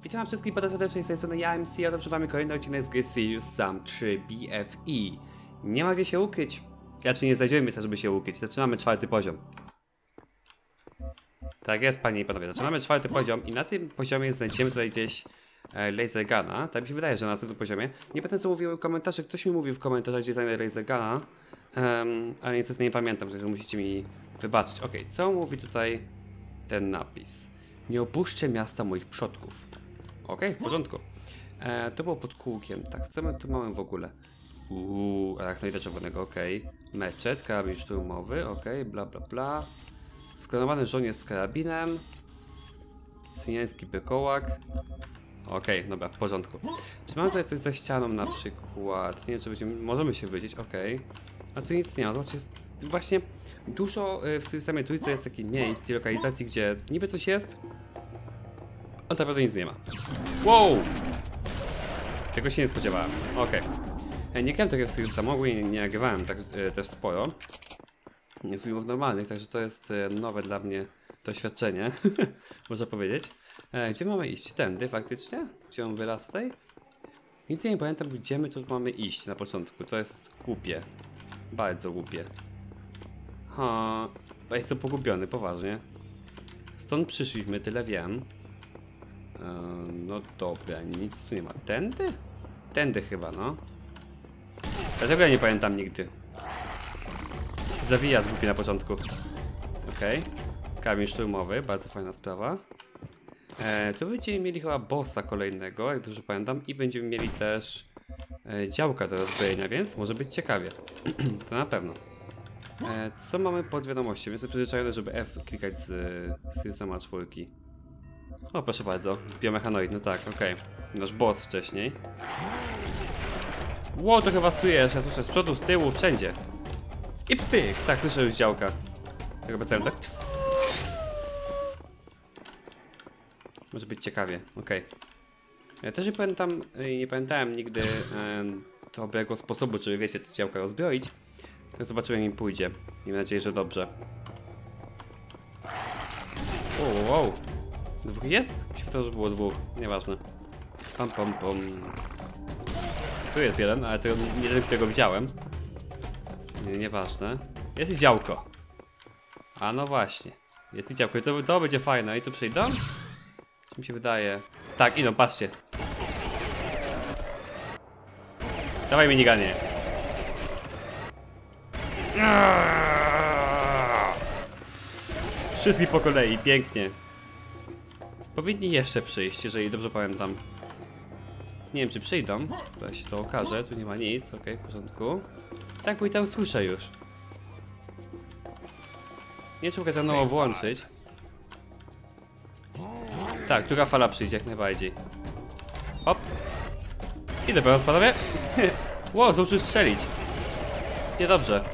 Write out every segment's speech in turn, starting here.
Witam wszystkich bardzo serdecznie, z tej strony ja, MC, a to przywamy kolejny odcinek z gry Serious Sam 3 BFE. Nie ma gdzie się ukryć. Raczej nie znajdziemy miejsca, żeby się ukryć. Zaczynamy 4. poziom. Tak jest, panie i panowie. Zaczynamy 4. poziom i na tym poziomie znajdziemy tutaj gdzieś laser guna. Tak mi się wydaje, że na następnym poziomie. Nie pamiętam, co mówiły komentarze. Ktoś mi mówił w komentarzach, gdzie znajdę laser guna. Ale niestety nie pamiętam, także musicie mi wybaczyć. Ok, co mówi tutaj ten napis? Nie opuszczę miasta moich przodków. Okej, w porządku. To było pod kółkiem. Tak, co my tu mamy w ogóle? Arachnoida czerwonego, okej. Meczet, karabin szturmowy, okej, bla bla bla. Sklonowany żołnierz z karabinem. Syniański bykołak. Okej, dobra, w porządku. Czy mamy tutaj coś za ścianą na przykład? Nie wiem, czy będziemy, możemy się wyjść, okej. A tu nic nie ma, zobaczcie, jest właśnie dużo w samej trójce jest takich miejsc i lokalizacji, gdzie niby coś jest, ale tak naprawdę nic nie ma. Wow! Tego się nie spodziewałem. Okej. Nie grałem tego w Serious Sam, ogólnie nie nagrywałem tak też sporo filmów normalnych, także to jest nowe dla mnie doświadczenie, można powiedzieć. Gdzie mamy iść? Tędy faktycznie? Gdzie on wylazł tutaj? Nigdy nie pamiętam, gdzie my tu mamy iść na początku. To jest głupie. Bardzo głupie. Ja jestem pogubiony, poważnie. Stąd przyszliśmy, tyle wiem. No dobra, nic tu nie ma. Tędy? Tędy chyba, no. Dlatego ja nie pamiętam nigdy. Zawija zgubi na początku. Okej. Kamień szturmowy, bardzo fajna sprawa. Tu będziemy mieli chyba bossa kolejnego, jak dobrze pamiętam. I będziemy mieli też działka do rozbrojenia, więc może być ciekawie. To na pewno. Co mamy pod wiadomością? Jestem przyzwyczajony, żeby F klikać z Serious Sama 4. O, proszę bardzo, biomechanoid, no tak, okej. Nasz boss wcześniej. Ło, trochę was tu jest, ja słyszę z przodu, z tyłu, wszędzie. I pyk, tak, słyszę już działka. Tak obecałem, tak? Może być ciekawie, okej. Ja też nie pamiętałem nigdy dobrego sposobu, żeby wiecie, te działka rozbroić. Tak zobaczyłem, im pójdzie. Miejmy nadzieję, że dobrze. Wow. Dwóch jest? Myślę, że było dwóch. Nieważne. Pam. Tu jest jeden, ale to nie ten, którego widziałem. Nieważne. Jest i działko. A no właśnie. Jest i działko. I to będzie fajne. I tu przyjdą? Co mi się wydaje? Tak, idą, patrzcie. Dawaj miniganie. Wszystkich po kolei, pięknie. Powinni jeszcze przyjść, jeżeli dobrze pamiętam. Nie wiem, czy przyjdą. Zaraz się to okaże, tu nie ma nic, okej, w porządku. Tak, bo i tam słyszę już. Nie wiem, czy mogę to nowo włączyć. Tak, druga fala przyjdzie jak najbardziej. Hop. I dopiero panowie. Wow, zdążył strzelić. Niedobrze.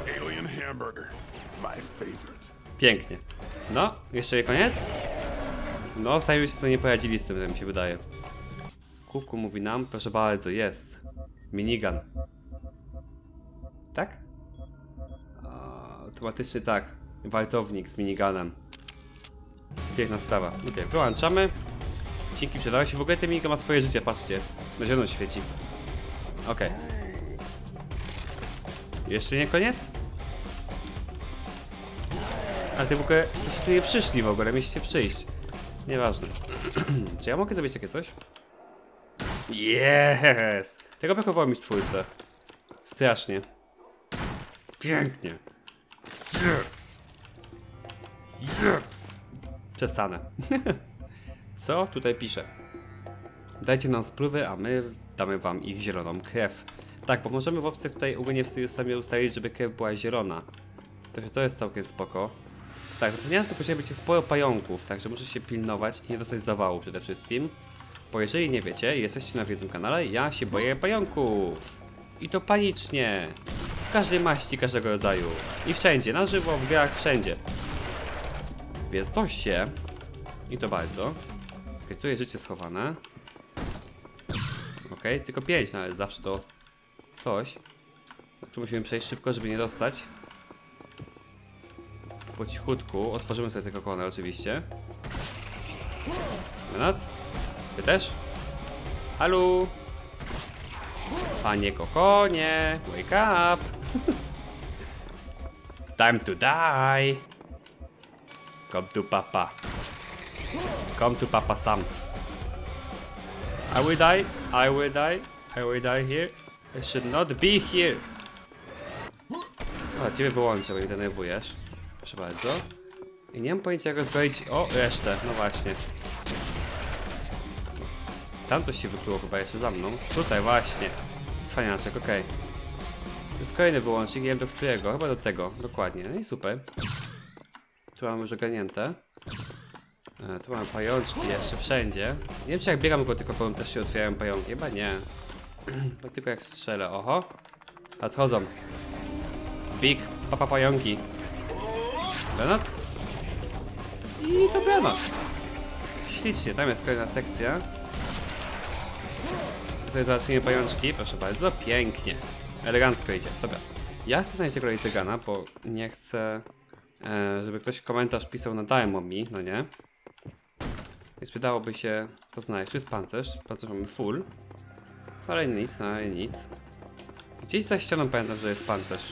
Pięknie. No, jeszcze nie koniec? No, sami się sobie nie poradzili z tym, mi się wydaje. Kuku mówi nam, proszę bardzo, jest. Minigun. Tak? Automatycznie tak. Wartownik z minigunem. Piękna sprawa. Okej, wyłączamy. Dzięki, przydało się. W ogóle ten minigun ma swoje życie, patrzcie. Na zielono świeci. Okej. Jeszcze nie koniec? Ale ty w ogóle tu nie przyszli w ogóle, mieliście przyjść. Nieważne. Czy ja mogę zrobić takie coś? Yes! Tego brakowało mi w 4. Strasznie. Pięknie. Yes! Przestanę. Co tutaj pisze? Dajcie nam spluwy, a my damy wam ich zieloną krew. Tak, bo możemy w opcjach tutaj ogólnie w Serious Samie ustalić, żeby krew była zielona. Także to jest całkiem spoko. Tak, zapomniałem, że to będzie sporo pająków, także muszę się pilnować i nie dostać zawału przede wszystkim. Bo jeżeli nie wiecie, jesteście na jednym kanale, ja się boję pająków. I to panicznie. W każdej maści, każdego rodzaju. I wszędzie, na żywo, w grach, wszędzie. Więc to się. I to bardzo. Okej, tu jest życie schowane. Okej, tylko 5, no ale zawsze to coś. Tu musimy przejść szybko, żeby nie dostać. Po cichutku. Otworzymy sobie tego konę oczywiście. Menac. Ty też? Halo? Panie kokonie, wake up! Time to die! Come to papa. Come to papa Sam. I will die, I will die, I will die here. I should not be here. O, ciebie wyłączę, bo mnie denerwujesz. Proszę bardzo. I nie mam pojęcia jak rozbroić... O, resztę, no właśnie. Tam coś się wykluło chyba jeszcze za mną. Tutaj właśnie. Cwaniaczek, okej. To jest kolejny wyłącznik, nie wiem do którego, chyba do tego, dokładnie. No i super. Tu mamy już ogarnięte. Tu mamy pajączki jeszcze wszędzie. Nie wiem czy jak biegam go tylko powiem też się otwierają pająki, chyba nie. Bo tylko jak strzelę, oho. Nadchodzą. Big papa pająki. Dobranoc. I dobranoc. Ślicznie, tam jest kolejna sekcja. Tutaj załatwimy pajączki, proszę bardzo, pięknie. Elegancko idzie, dobra. Ja chcę znaleźć tego Razorguna, bo nie chcę, żeby ktoś komentarz pisał nadają mi, no nie? Więc wydałoby się to znaleźć. Tu jest pancerz mamy full. Ale nic, no nic. Gdzieś za ścianą pamiętam, że jest pancerz.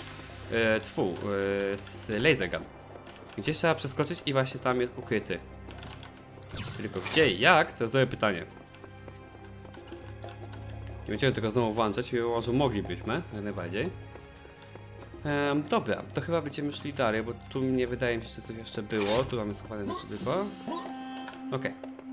Z Razorgun. Gdzieś trzeba przeskoczyć i właśnie tam jest ukryty. Tylko gdzie i jak, to jest dobre pytanie. Nie będziemy tego znowu włączać, może moglibyśmy, jak najbardziej. Dobra, to chyba będziemy szli dalej, bo tu nie wydaje mi się, że coś jeszcze było. Tu mamy schowane rzeczy tylko. Okej.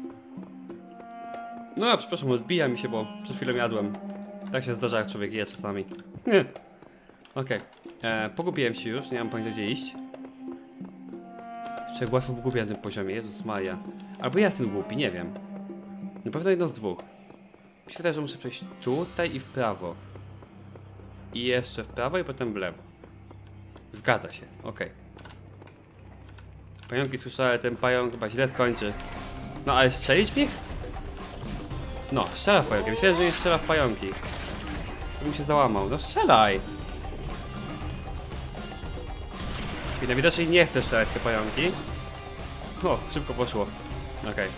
No ja przepraszam, odbija mi się, bo przed chwilą jadłem. Tak się zdarza, jak człowiek je czasami. Okej. Pogubiłem się już, nie mam pojęcia gdzie iść. Jeszcze jak łatwo pogubię na tym poziomie, Jezus Maria. Albo ja jestem głupi, nie wiem. Na pewno jedno z dwóch. Mi się wydaje, że muszę przejść tutaj i w prawo. I jeszcze w prawo i potem w lewo. Zgadza się, okej. Pająki słyszałem, ale ten pająk chyba źle skończy. No ale strzelić w nich? No, strzela w pająki. Myślałem, że nie strzela w pająki. To bym się załamał. No strzelaj! I najwidoczniej nie chcę strzelać w te pająki. O, szybko poszło. Okej.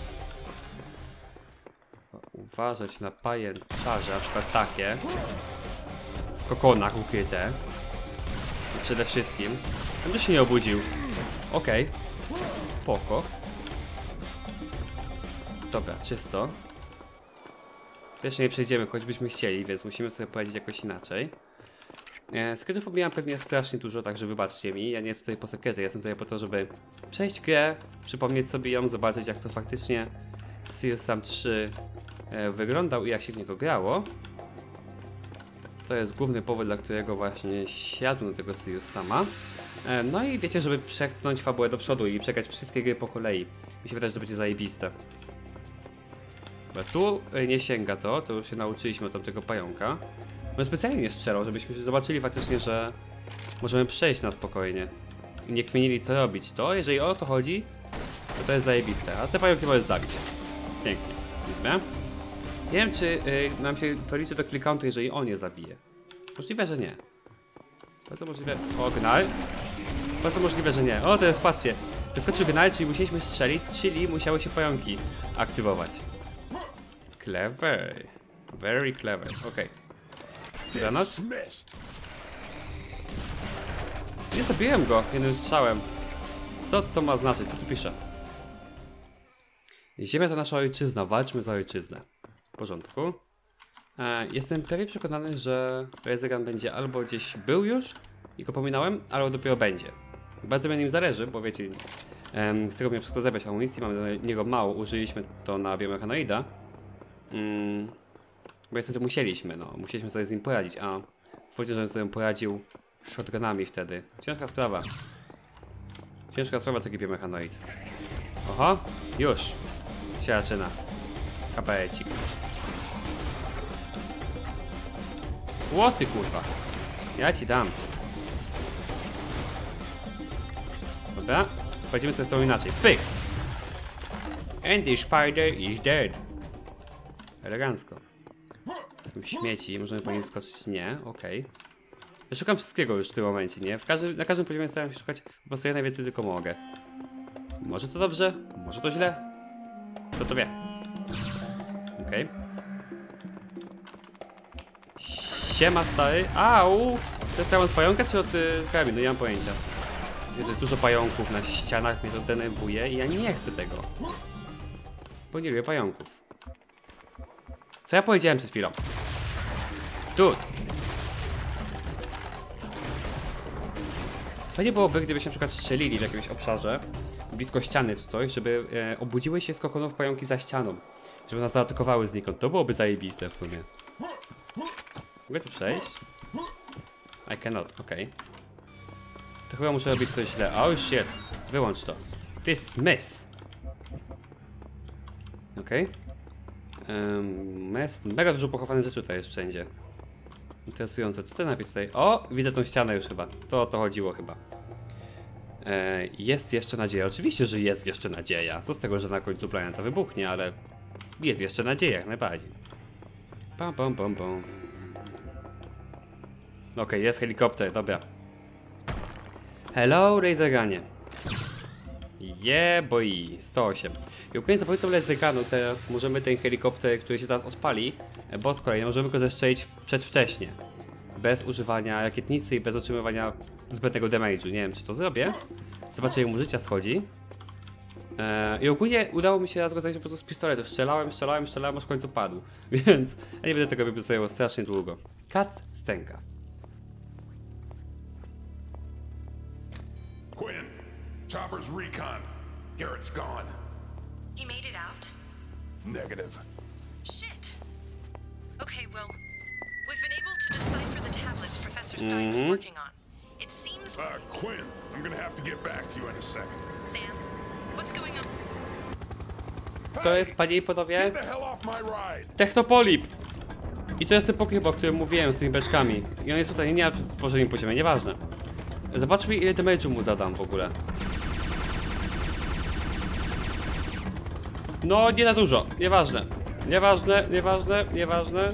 Uważać na pajęczarze, na przykład takie. W kokonach ukryte. I przede wszystkim. Będę się nie obudził. Okej. Spoko. Dobra, czysto. Jeszcze nie przejdziemy, choćbyśmy chcieli, więc musimy sobie poradzić jakoś inaczej. Sekretów pomijam pewnie strasznie dużo, także wybaczcie mi. Ja nie jestem tutaj po sekrety, jestem tutaj po to, żeby przejść grę, przypomnieć sobie ją, zobaczyć jak to faktycznie Serious Sam 3 wyglądał i jak się w niego grało. To jest główny powód, dla którego właśnie siadłem do tego Serious Sama. No i wiecie, żeby przepchnąć fabułę do przodu i przekać wszystkie gry po kolei. Mi się wydaje, że to będzie zajebiste. Bo tu nie sięga to już się nauczyliśmy od tamtego pająka. On specjalnie nie strzelał, żebyśmy zobaczyli faktycznie, że możemy przejść na spokojnie. I nie kmienili co robić. To, jeżeli o to chodzi, to jest zajebiste. A te pająki możesz zabić. Pięknie. Dobra. Nie wiem, czy nam się to liczy do kill countu, jeżeli on je zabije. Możliwe, że nie. Bardzo możliwe... O, gnal. Bardzo możliwe, że nie. O, to jest, patrzcie. Wyskoczył gnal, czyli musieliśmy strzelić, czyli musiały się pająki aktywować. Clever. Very clever. Okej. Dobranoc. Nie zabiłem go jednym strzałem. Co to ma znaczyć? Co tu pisze? Ziemia to nasza ojczyzna. Walczmy za ojczyznę. W porządku. Jestem prawie przekonany, że Razorgun będzie albo gdzieś był już i go pominąłem, albo dopiero będzie. Bardzo mi na nim zależy, bo wiecie, z tego mnie wszystko zebrać amunicji, mamy do niego mało, użyliśmy to na biomechanoida. Bo niestety musieliśmy, no, musieliśmy sobie z nim poradzić, a fajnie, żebym sobie poradził shotgunami wtedy. Ciężka sprawa. Ciężka sprawa taki biomechanoid. Oho, już się zaczyna. Kabarecik. Łoty kurwa. Ja ci dam. Dobra, pojedziemy sobie z sobą inaczej. Pyk! And the spider is dead. Elegancko. Śmieci, możemy po nim skoczyć? Nie, okej. Ja szukam wszystkiego już w tym momencie, nie? Na każdym poziomie staram się szukać po prostu jak najwięcej tylko mogę. Może to dobrze, może to źle. Kto to wie? Okej. Siema stary. Au! To jest od pająka czy od karabinu? No nie mam pojęcia. To jest dużo pająków na ścianach, mnie to denerwuje i ja nie chcę tego. Bo nie lubię pająków. Co ja powiedziałem przed chwilą? Tu. Fajnie byłoby, gdybyśmy na przykład strzelili w jakimś obszarze blisko ściany czy coś, żeby obudziły się z kokonów pająki za ścianą. Żeby nas zaatakowały znikąd. To byłoby zajebiste w sumie. Mogę tu przejść? I cannot, okej. To chyba muszę robić coś źle. Oh shit. Wyłącz to. This mess. Okej. Mess. Mega dużo pochowanych rzeczy tutaj jest wszędzie. Interesujące. Co ten napis tutaj? O! Widzę tą ścianę już chyba. To o to chodziło chyba. Jest jeszcze nadzieja. Oczywiście, że jest jeszcze nadzieja. Co z tego, że na końcu planeta wybuchnie, ale jest jeszcze nadzieja, jak najbardziej. Pam, pam, pam, pam. Okej, jest helikopter, dobra. Hello, Razorgunie. Yeah, boy. 108. I układając za pomocą Razorgunu teraz możemy ten helikopter, który się teraz odpali, bo z kolei możemy go zestrzelić przedwcześnie. Bez używania rakietnicy i bez otrzymywania zbędnego damage'u. Nie wiem, czy to zrobię. Zobaczę, jak mu życia schodzi. I ogólnie udało mi się raz go zagrać po prostu z pistoletu. Strzelałem, aż w końcu padł. Więc ja nie będę tego robił, zajęło strasznie długo. Kac, stęka. Quinn, Chopper's recon. Garrett's gone. He made it out? Negative. Shit. Okay, well, we've been able to decipher the tablets Professor Stein was working on. It seems like... Quinn, I'm gonna have to get back to you in a second. Sam, what's going on? To jest, panie i panowie, Get the hell off my ride! Technopolip! I to jest ten Pokéball, o którym mówiłem z tymi beczkami. I on jest tutaj nie na poprzednim poziomie, nieważne. Zobaczmy, ile damage'u mu zadam w ogóle. No, nie na dużo, nieważne. Nieważne.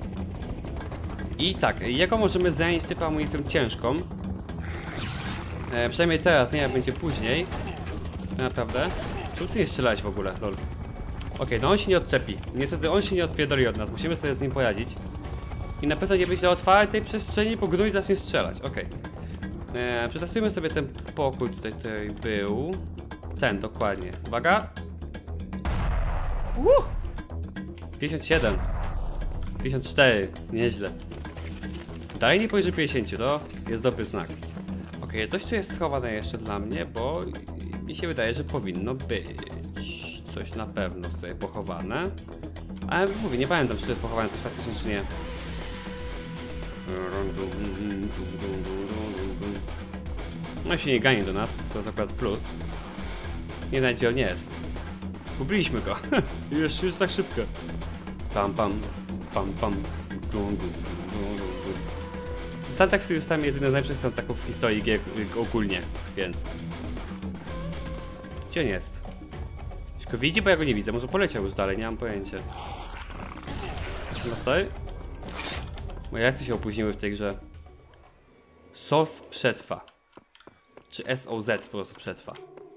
I tak, jaką możemy zająć tylko amunicją ciężką? Przynajmniej teraz, nie jak będzie później. Naprawdę. Czemu ty nie strzelałeś w ogóle, lol? Okej, no on się nie odczepi. Niestety on się nie odpierdoli od nas, musimy sobie z nim poradzić. I na pewno nie będzie na otwartej przestrzeni, bo gnój zacznie strzelać, okej. Przetestujmy sobie ten pokój tutaj był. Ten, dokładnie. Uwaga! 57. 54, nieźle. Dalej nie poniżej 50, to jest dobry znak. Okej, coś tu jest schowane jeszcze dla mnie, bo mi się wydaje, że powinno być coś na pewno tutaj pochowane. Ale mówię, nie pamiętam, czy to jest pochowane coś faktycznie, czy nie. No się nie gani do nas, to jest akurat plus. Nie wiem, gdzie on jest. Gubiliśmy go. już tak szybko. Pam. Santa z jest jeden z najlepszych Santaków w historii gier ogólnie, więc... Gdzie on jest? Czy go widzi, bo ja go nie widzę. Może poleciał już dalej, nie mam pojęcia. No stoi? Moje akcje się opóźniły w tej grze. SOS przetrwa. Czy SOZ po prostu przetrwa.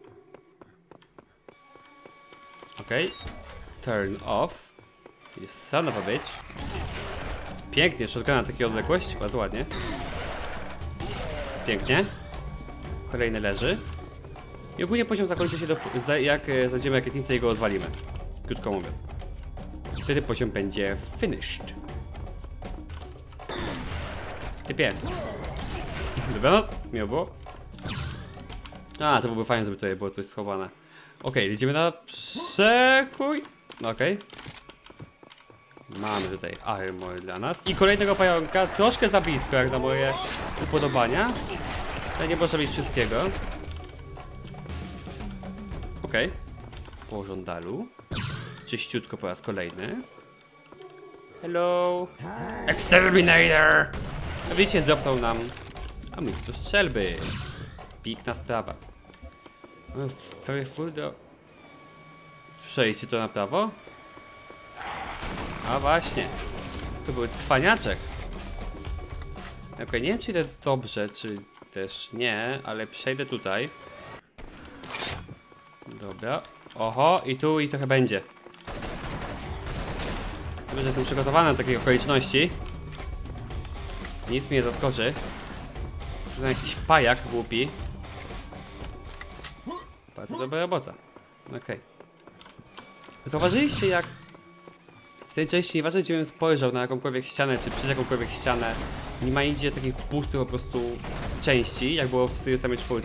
Okej. Turn off. You son of a bitch. Pięknie, shotgun na takiej odległości, bardzo ładnie. Pięknie. Kolejny leży. I ogólnie poziom zakończy się jak zajdziemy rakietnicę i go rozwalimy. Krótko mówiąc. Wtedy poziom będzie finished. Typie. Dobranoc? Miło było? A, to byłoby fajnie, żeby tutaj było coś schowane. Okej, idziemy na przekój. Okej. Mamy tutaj armor dla nas. I kolejnego pająka, troszkę za blisko, jak na moje upodobania. Ale nie można mieć wszystkiego. Okej. Po żądalu. Czyściutko po raz kolejny. Hello. Exterminator! A widzicie, dropnął nam amunicję do strzelby. Piękna sprawa. Very full do... Przejście to na prawo? A właśnie. To był cwaniaczek. Okej, nie wiem, czy idę dobrze, czy też nie, ale przejdę tutaj. Dobra. Oho, i tu i trochę będzie. Myślę, że jestem przygotowany do takiej okoliczności. Nic mnie nie zaskoczy. To jakiś pajak głupi. Bardzo dobra robota. Okej. Zauważyliście, jak w tej części, nieważne gdzie bym spojrzał na jakąkolwiek ścianę, czy przez jakąkolwiek ścianę, nie ma nigdzie takich pustych po prostu części, jak było w samej 4.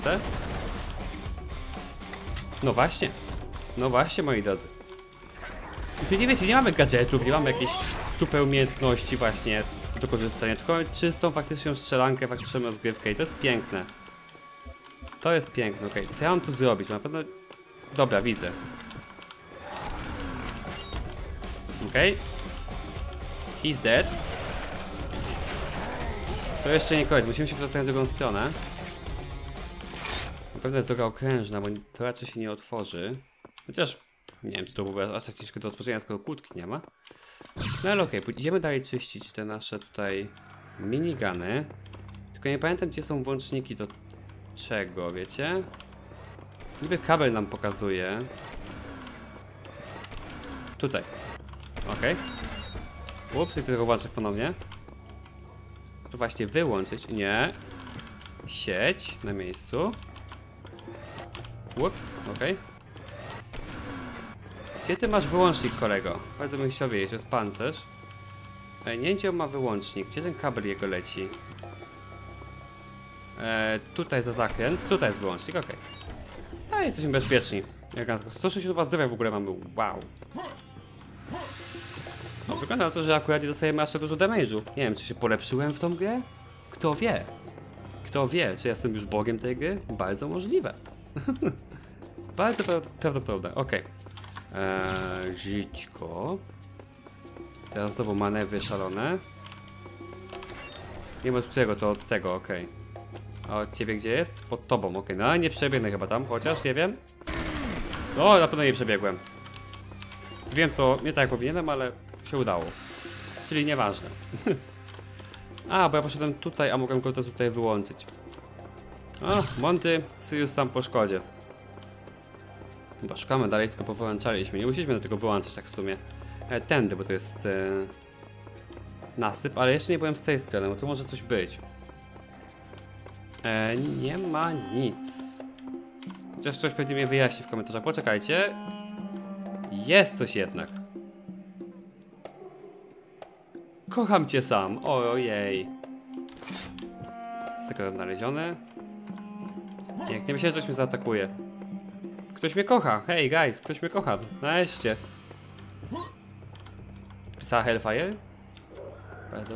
No właśnie. No właśnie, moi drodzy. I tu nie wiecie, nie mamy gadżetów, nie mamy jakiejś super umiejętności właśnie do korzystania, tylko czystą faktyczną strzelankę, faktyczną rozgrywkę i to jest piękne. To jest piękne, okej. Co ja mam tu zrobić? Na pewno... Dobra, widzę. Okej. He's dead. To jeszcze nie koniec, musimy się przedostać na drugą stronę. Na pewno jest droga okrężna, bo to raczej się nie otworzy. Chociaż nie wiem, czy to byłoby aż tak ciężko do otworzenia, skoro kłódki nie ma. No ale okej, idziemy dalej czyścić te nasze tutaj minigany. Tylko nie pamiętam, gdzie są włączniki do czego, wiecie? Niby kabel nam pokazuje. Tutaj. Okej. Ups, jest tego włączek ponownie. To właśnie wyłączyć. Nie. Sieć na miejscu. Ups, okej. Gdzie ty masz wyłącznik, kolego? Bardzo bym chciał wiedzieć, to jest pancerz. Nie wiem, gdzie on ma wyłącznik. Gdzie ten kabel jego leci? Tutaj za zakręt. Tutaj jest wyłącznik, okej. A jesteśmy bezpieczni. 162 zdrowia w ogóle mamy. Wow. No, wygląda na to, że akurat nie dostajemy aż tak dużo damage'u. Nie wiem, czy się polepszyłem w tą grę? Kto wie? Kto wie, czy jestem już bogiem tej gry? Bardzo możliwe. Bardzo prawdopodobne, okej. Żyćko. Teraz znowu manewry szalone. Nie ma od którego, to od tego, okej. A od ciebie gdzie jest? Pod tobą, okej. No nie przebiegnę chyba tam, chociaż nie wiem. O, na pewno nie przebiegłem. Wiem to nie tak jak powinienem, ale się udało. Czyli nieważne. A, bo ja poszedłem tutaj, a mogłem go to tutaj wyłączyć. O, Monty, Sirius sam po szkodzie. Chyba szukamy dalej, tylko powyłączaliśmy. Nie musieliśmy do tego wyłączyć tak w sumie. Tędy, bo to jest nasyp, ale jeszcze nie byłem z tej strony, bo tu może coś być. Nie ma nic. Chociaż ktoś pewnie mnie wyjaśni w komentarzach. Poczekajcie. Jest coś jednak. Kocham cię sam. Ojej. Sekret odnaleziony. Nie myślałem, że ktoś mnie zaatakuje. Ktoś mnie kocha. Hey guys, ktoś mnie kocha. Nareszcie. Pisała Hellfire? Bardzo.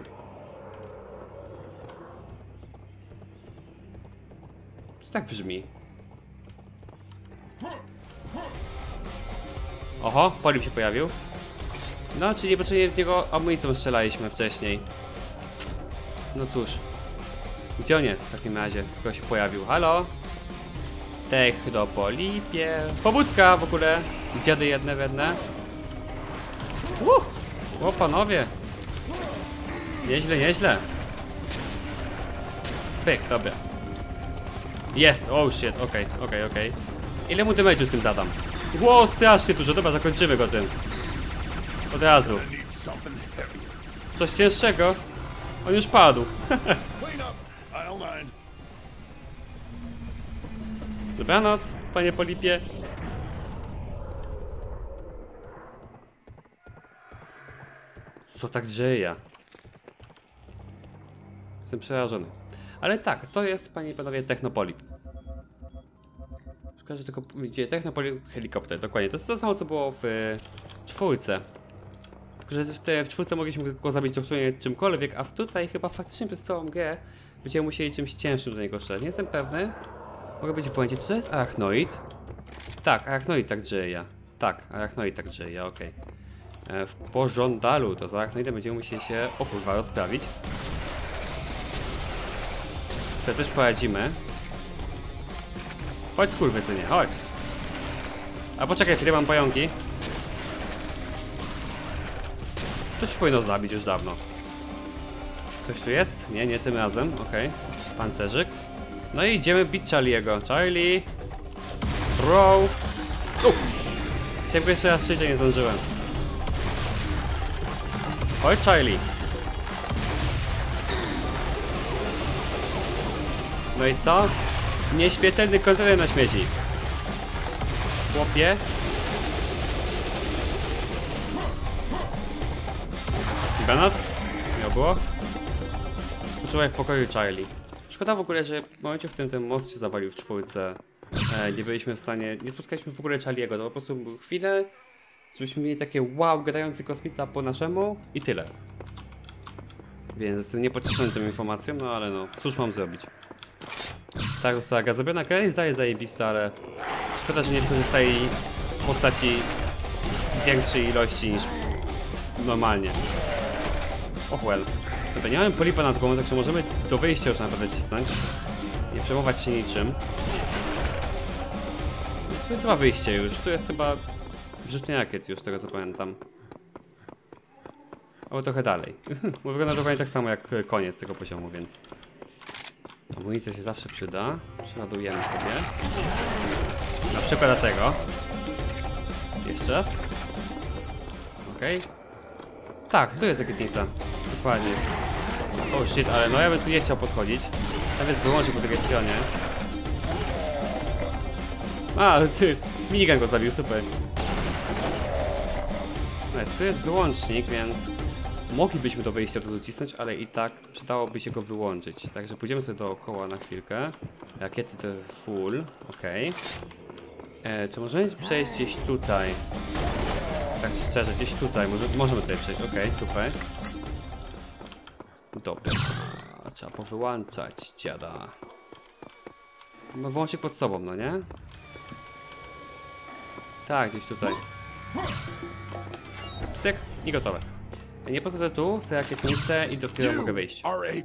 To tak brzmi. Oho, Polim się pojawił. No, czyli niepotrzebnie w niego amunicją strzelaliśmy wcześniej. No cóż. Gdzie on jest w takim razie? Skoro się pojawił? Halo? Technopolipie. Pobudka w ogóle. Dziady jedne w jedne. O panowie. Nieźle, nieźle. Pyk, dobra. Jest, oh shit, okej. Ile mu damage'u tym zadam? Ło, strasznie dużo, dobra, zakończymy go tym. Od razu. Coś cięższego? On już padł. Dobranoc, panie Polipie. Co tak dzieje? Jestem przerażony. Ale tak, to jest, panie i panowie, Technopolip. Szkoda, że tylko widzicie, Technopolip helikopter, dokładnie. To jest to samo, co było w 4. Tylko, że w 4 mogliśmy go zabić dosłownie czymkolwiek, a tutaj chyba faktycznie przez całą grę będziemy musieli czymś cięższym do niego strzelać. Nie jestem pewny. Mogę być w błędzie. Czy to jest arachnoid? Tak, arachnoid tak dzieje. Tak, arachnoid tak dzieje, okej. W pożądalu to z arachnoidem będziemy musieli się, o kurwa, rozprawić. Sobie też poradzimy. Chodź skurwysynie, chodź. A poczekaj chwilę, mam pająki. To ci powinno zabić już dawno. Coś tu jest? Nie, nie tym razem, okej. Pancerzyk. No i idziemy bić Charlie'ego. Charlie! Bro! Chciałem go jeszcze raz strzelić, a nie zdążyłem. Chodź, Charlie. No i co? Nieśmiertelny kontener na śmieci. Chłopie. Granat? Miał było? Spoczywaj w pokoju, Charlie. Szkoda w ogóle, że w momencie, w którym ten most się zawalił w 4, nie byliśmy w stanie, nie spotkaliśmy w ogóle Charlie'ego, to po prostu był chwilę, żebyśmy mieli takie wow, gadający kosmita po naszemu i tyle. Więc jestem niepocieszony tą informacją, no ale no, cóż mam zrobić. Tak została zrobiona, gra jest zajebista, ale szkoda, że nie wykorzystali postaci większej ilości niż normalnie. Oh well. Dobra, nie mamy polipa nad głową, także możemy do wyjścia już naprawdę cisnąć. Nie przejmować się niczym. To jest chyba wyjście już, tu jest chyba wrzutnia rakiet już, z tego co pamiętam. Albo trochę dalej. Bo wygląda dokładnie tak samo jak koniec tego poziomu, więc... Amunicja się zawsze przyda. Przeładujemy sobie. Na przykład dlatego. Jeszcze raz. Okej. Tak, tu jest rakietnica. Dokładnie. Oh shit, ale no ja bym tu nie chciał podchodzić. Tam jest wyłącznik po drugiej stronie. A, ty, minigun go zabił, super. No, tu jest wyłącznik, więc moglibyśmy do wyjścia tu docisnąć, ale i tak przydałoby się go wyłączyć. Także pójdziemy sobie dookoła na chwilkę. Rakiety to full, okej. Czy możemy przejść gdzieś tutaj? Tak szczerze, gdzieś tutaj, możemy tutaj przejść, okej, super. Dobra, trzeba powyłączać dziada. No włącznik pod sobą, no nie? Tak, gdzieś tutaj. Psyk i gotowe. Nie podchodzę tu, chcę rakietnicę i dopiero mogę wyjść.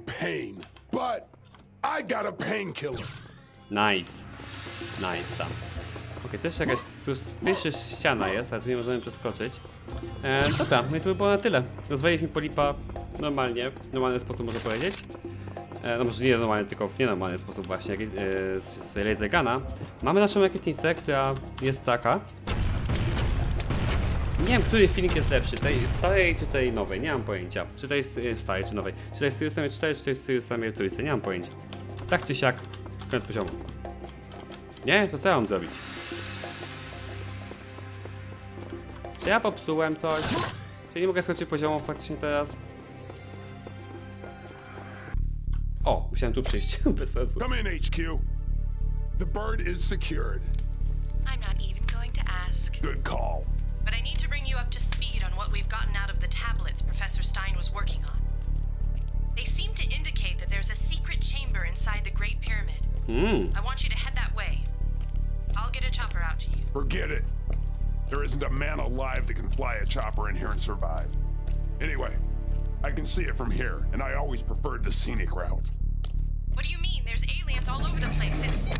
Nice. Nice. Okej, to jeszcze jakaś suspicious ściana jest, ale tu nie możemy przeskoczyć. Dobra, no i to by było na tyle. Rozwaliliśmy polipa normalnie, w normalny sposób można powiedzieć. No może nie normalny, tylko w nienormalny sposób właśnie, z laser guna. Mamy naszą rakietnicę, która jest taka. Nie wiem, który filmik jest lepszy, tej starej czy tej nowej, nie mam pojęcia. Czy to jest starej czy nowej. Czy to jest Serious Sam 4, czy to jest Serious Sam 3, nie mam pojęcia. Tak czy siak, koniec poziomu. Nie? To co ja mam zrobić? Czy ja popsułem coś? Czy nie mogę skończyć poziomu faktycznie teraz? O, musiałem tu przyjść, bez sensu. Come in, HQ. The bird is secured. I'm not even going to ask. Good call. But I need to bring you up to speed on what we've gotten out of the tablets Professor Stein was working on. They seem to indicate that there's a secret chamber inside the Great Pyramid. I want you to head that way. I'll get a chopper out to you. Forget it. There isn't a man alive that can fly a chopper in here and survive. Anyway, I can see it from here, and I always preferred the scenic route. What do you mean? There's aliens all over the place. It's...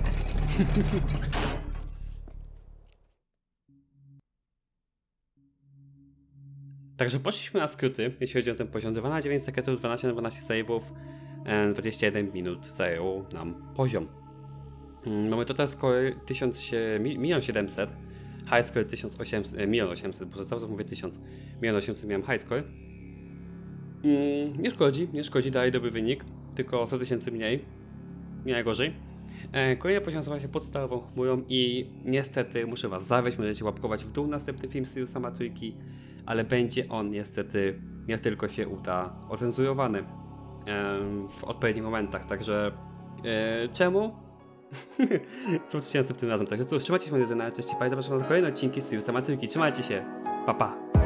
Także poszliśmy na skróty, jeśli chodzi o ten poziom. 2 na 9 sekretów, 12 na 12 save'ów, 21 minut zajął nam poziom. Mamy total score 1 700 000, high score 1800, 1 800 000, bo cały czas mówię 1000, 1 800 000 miałem high score. Nie szkodzi, daje dobry wynik, tylko 100 000 mniej, nie najgorzej. Kolejny poziom nazywa się Podstawową chmurą i niestety muszę was zawieść, możecie łapkować w dół następny film Serious Sama trójki, ale będzie on niestety, nie tylko się uda, ocenzurowany w odpowiednich momentach, także czemu? Zobaczycie następnym razem, także cóż, trzymajcie się moi na cześć i zapraszam na kolejne odcinki Serious Sama trójki, trzymajcie się, pa pa!